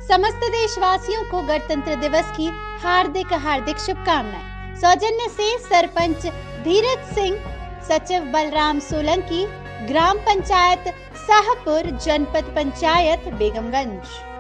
समस्त देशवासियों को गणतंत्र दिवस की हार्दिक हार्दिक शुभकामनाएं। सौजन्य से सरपंच धीरज सिंह, सचिव बलराम सोलंकी, ग्राम पंचायत शाहपुर, जनपद पंचायत बेगमगंज।